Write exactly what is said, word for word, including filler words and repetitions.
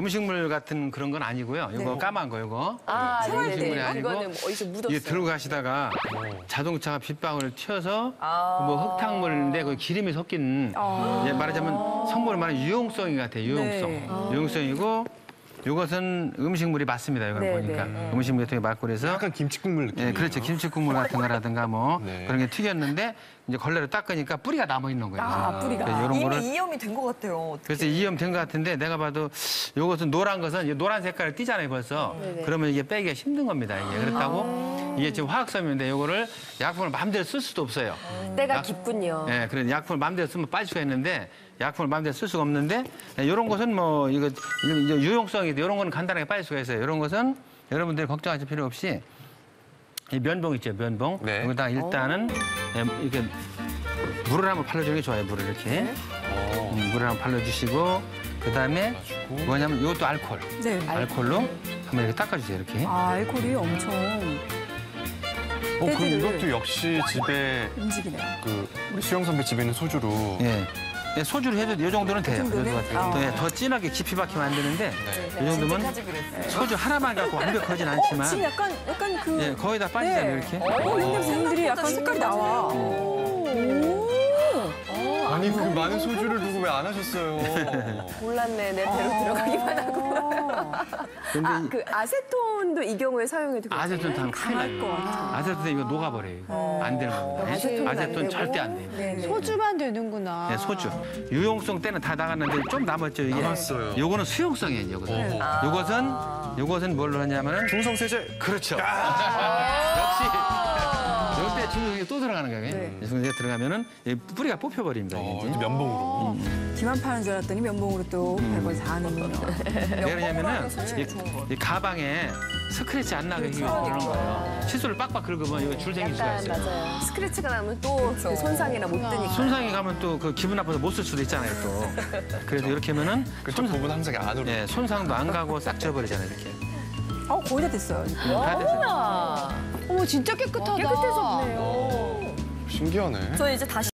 음식물 같은 그런 건 아니고요. 이거 네. 까만 거 이거. 아, 음식물이 네네. 아니고 이거는 뭐 어디서 묻었어요. 이게 들고 가시다가 자동차가 빗방울을 튀어서 아. 뭐 흙탕물인데 그 기름이 섞인 이제 말하자면 성분을 말하는 유용성이 같아요. 유용성. 네. 유용성이고 이것은 음식물이 맞습니다. 이걸 네, 보니까 네. 음식물이 되게 맞고 그래서 약간 김치국물 느낌. 예, 그렇죠. 김치국물 같은 거라든가 뭐 네. 그런 게 튀겼는데 이제 걸레로 닦으니까 뿌리가 남아 있는 거예요. 아, 뿌리가. 이런 이미 거를 이염이 된 것 같아요. 어떡해. 그래서 이염된 것 같은데 내가 봐도 이것은 노란 것은 이제 노란 색깔을 띠잖아요 벌써. 네네. 그러면 이게 빼기가 힘든 겁니다. 이게 그렇다고 이게 지금 화학섬유인데 이거를 약품을 마음대로 쓸 수도 없어요. 때가 깊군요. 예, 그런 약품을 마음대로 쓰면 빠질 수가 있는데 약품을 마음대로 쓸 수가 없는데 이런 것은 뭐 이거, 이거 이제 유용성이 돼. 이런 거는 간단하게 빠질 수가 있어요. 이런 것은 여러분들이 걱정하실 필요 없이 이 면봉 있죠, 면봉. 네. 여기다 일단은 예, 이렇게 물을 한번 발라주는 게 좋아요, 물을 이렇게. 어. 음, 물을 한번 발라주시고 그다음에 뭐냐면 이것도 알코올. 네. 알코올로 한번 이렇게 닦아주세요, 이렇게. 아, 알코올이 엄청 어, 그럼 때들을- 이것도 역시 집에 움직이네요. 그 우리 수영 선배 집에 있는 소주로. 예. 예, 소주를 해도 이 정도는 돼요. 이 정도는? 정도 같아요. 아. 더, 예, 더 진하게 깊이 박히면 안 되는데 네. 이 정도면 진짜까지 그랬어요. 소주 하나만 갖고 완벽하진 어, 않지만 지금 약간, 약간 그. 예, 거의 다 빠지잖아요, 이렇게. 어, 근데 분들이 약간 색깔이 나와. 오. 아니 그 많은 소주를 두고 왜 안 하셨어요? 몰랐네. 내 배로 들어가기만 하고. 근데 아, 이 그 아세톤도 이 경우에 사용해도 괜찮아요? 아세톤 타면 큰일 강할 것 나요. 같아. 아세톤 이거 녹아버려요. 이거. 안 되는 겁니다. 아세톤은 안 아세톤 되고? 절대 안 돼요. 네. 소주만 되는구나. 네, 소주. 유용성 때는 다 나갔는데 좀 남았죠, 이게. 남았어요. 요거는 수용성이에요, 요것은. 요것은, 요것은 뭘로 하냐면은. 중성세제. 그렇죠. 역시. 이때 중성이 또 들어가는 거예요. 중성이 들어가면은 이 뿌리가 뽑혀버립니다, 이게 어, 이제. 이제 면봉으로. 기만 파는 줄 알았더니 면봉으로 또 별걸 다 하는군요. 왜 그러냐면은 이, 이 가방에 스크래치 안 나게 하기 위해서 그런 거예요. 칫솔을 빡빡 긁으면 이거 줄 생길 수가 약간 있어요. 맞아요. 스크래치가 나면 또그 손상이나 못 드니까. 손상이 가면 또 그 기분 나빠서 못 쓸 수도 있잖아요, 또. 그래서 이렇게 하면은 그쪽 부분 항상 안으로. 예, 손상도 안 가고 싹 지워버리잖아요, 이렇게. 어, 거의 다 됐어요. 다 됐어요. 어머 진짜 깨끗하다. 깨끗해서 보네요. 신기하네. 저 이제 다시